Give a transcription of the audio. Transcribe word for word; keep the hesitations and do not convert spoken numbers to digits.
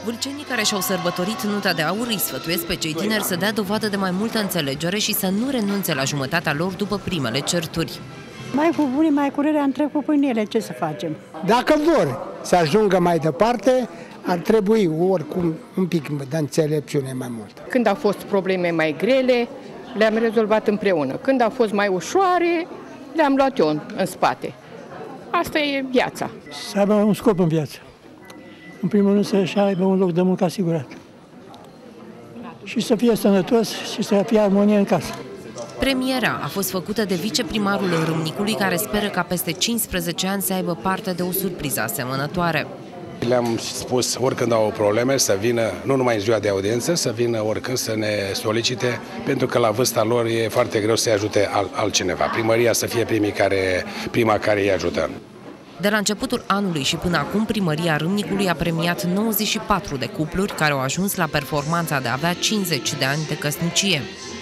Vâlcenii care și-au sărbătorit Nuta de Aur îi sfătuiesc pe cei tineri să dea dovadă de mai multă înțelegere și să nu renunțe la jumătatea lor după primele certuri. Mai cu bune, mai cu rele, am trecut prin ele, ce să facem? Dacă vor să ajungă mai departe, ar trebui oricum un pic de înțelepciune mai mult. Când au fost probleme mai grele, le-am rezolvat împreună. Când au fost mai ușoare, le-am luat eu în, în spate. Asta e viața. Să aibă un scop în viață. În primul rând să-și aibă un loc de muncă asigurat. Și să fie sănătos și să fie armonie în casă. Premiera a fost făcută de viceprimarul Râmnicului, care speră ca peste cincisprezece ani să aibă parte de o surpriză asemănătoare. Le-am spus oricând au probleme să vină, nu numai în ziua de audiență, să vină oricând să ne solicite, pentru că la vârsta lor e foarte greu să-i ajute altcineva. Primăria să fie primii care, prima care îi ajută. De la începutul anului și până acum, Primăria Râmnicului a premiat nouăzeci și patru de cupluri care au ajuns la performanța de a avea cincizeci de ani de căsnicie.